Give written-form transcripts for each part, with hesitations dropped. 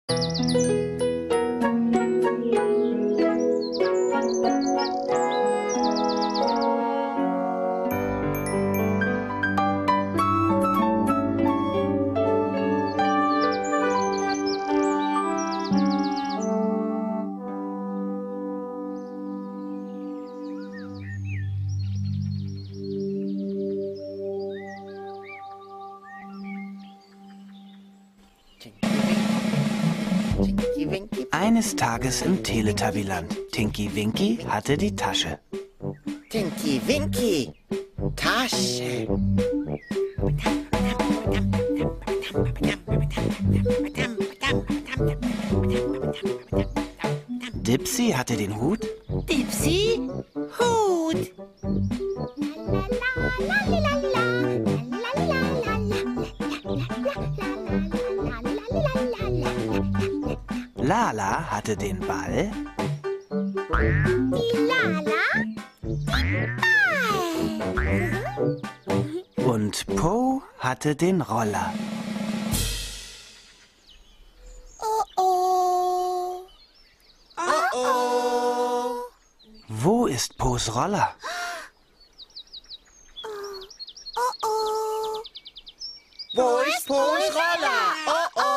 Eines Tages im Teletubbyland. Tinky Winky hatte die Tasche. Tinky Winky, Tasche. Dipsy hatte den Hut. Dipsy, Hut. Lala hatte den Ball. Die Lala, Ball. Und Po hatte den Roller. Oh oh. Oh oh. Wo ist Po's Roller? Oh oh. Wo ist Po's Roller? Oh oh.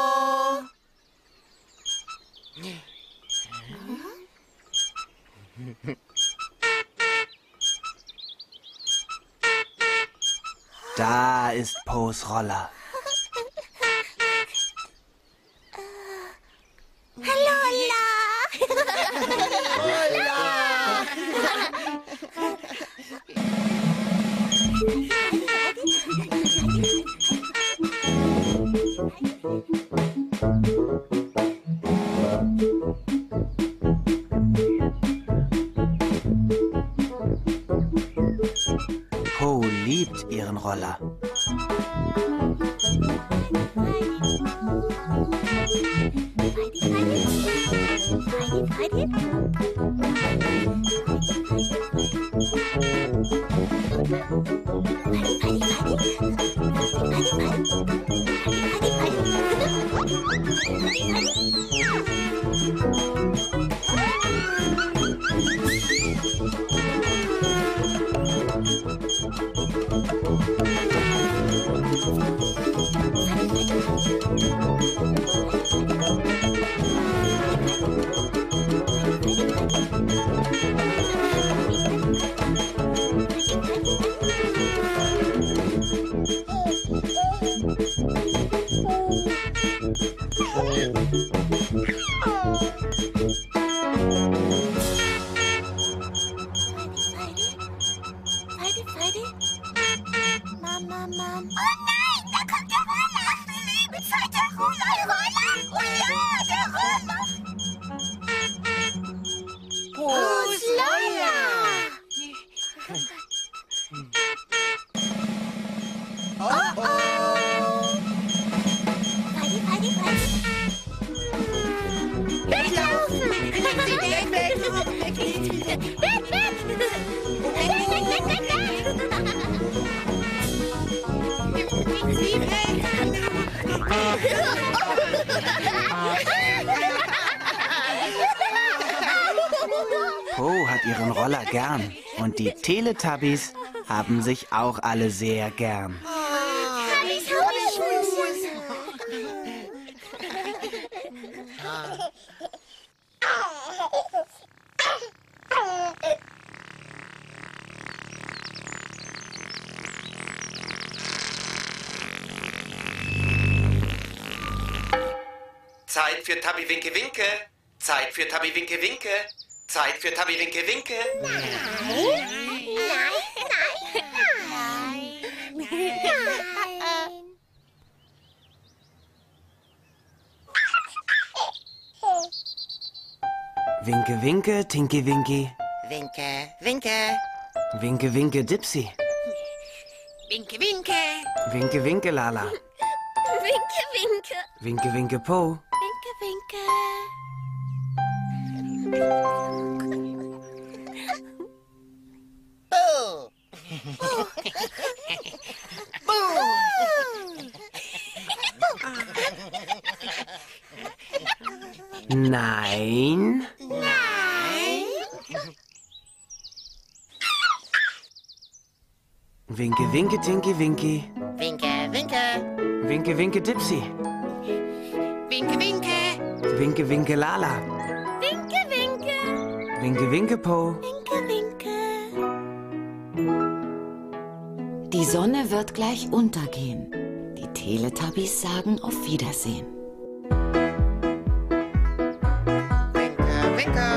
Da ist Po's Roller. Po liebt ihren Roller. Mama, Mama. Oh nein, da kommt der Roller. Die Lebenszeit der Roller. Oh ja, der Roller. Po's Roller. Oh oh. Heidi. Weglaufen. Po hat ihren Roller gern. Und die Teletubbies haben sich auch alle sehr gern. Zeit für Tabby Winke Winke. Zeit für Tabby Winke Winke. Zeit für Tabby Winke Winke. Winke, winke, Tinky Winky. Winke, winke. Winke, winke, Dipsy. Winke, winke. Winke, winke, Lala. Winke, winke. Winke, winke, Po. Winke, winke. Boo. Boo. Nein. Winke, winke, Tinky, Winky. Winke, winke. Winke, winke, Dipsy. Winke, winke. Winke, winke, Lala. Winke, winke. Winke, winke, Po. Winke, winke. Die Sonne wird gleich untergehen. Die Teletubbies sagen auf Wiedersehen. Winke, winke.